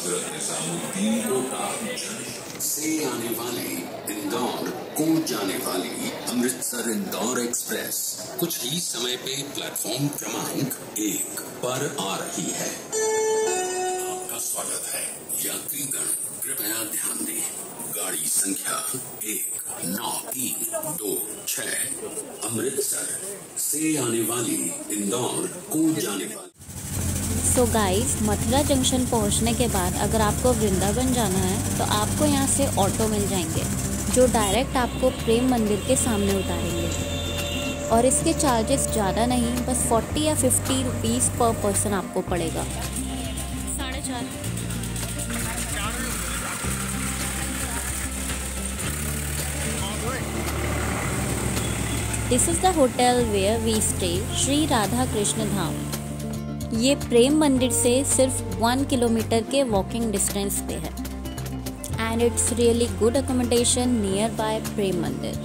हजरत निजामुद्दीन कोटा से आने वाली इंदौर को जाने वाली अमृतसर इंदौर एक्सप्रेस कुछ ही समय पे प्लेटफॉर्म क्रमांक 1 पर आ रही है। आपका स्वागत है यात्रीगण, कृपया ध्यान दें। गाड़ी संख्या 193226 अमृतसर से आने वाली इंदौर को जाने वाली। सो गाइस, मथुरा जंक्शन पहुंचने के बाद अगर आपको वृंदावन जाना है तो आपको यहाँ से ऑटो मिल जाएंगे जो डायरेक्ट आपको प्रेम मंदिर के सामने उतारेंगे। और इसके चार्जेस ज़्यादा नहीं, बस 40 या 50 रुपीज़ पर पर्सन आपको पड़ेगा। 4.5। This is the hotel where we stay, Shri Radha Krishna Dham. ये प्रेम मंदिर से सिर्फ 1 किलोमीटर के वॉकिंग डिस्टेंस पे है and it's really good accommodation nearby Prem Mandir.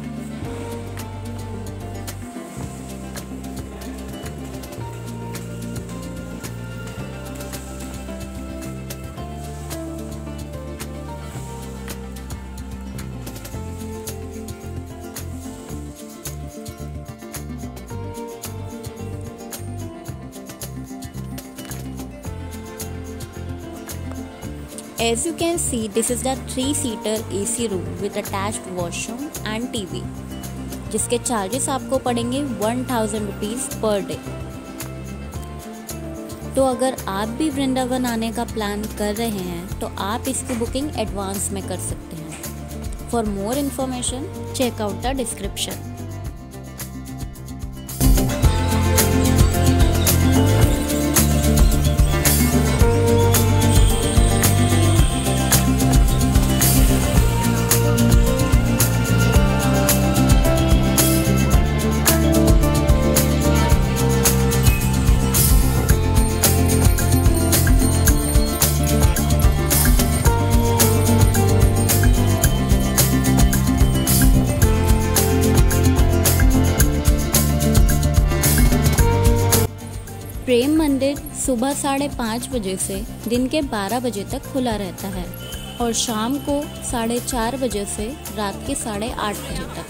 As you can see, this is the 3-seater AC room with attached washroom and TV, जिसके charges आपको पड़ेंगे 1000 रुपीज़ पर डे। तो अगर आप भी वृंदावन आने का प्लान कर रहे हैं तो आप इसकी बुकिंग एडवांस में कर सकते हैं। For more information check out the description. Prem Mandir सुबह 5:30 बजे से दिन के 12 बजे तक खुला रहता है और शाम को 4:30 बजे से रात के 8:30 बजे तक।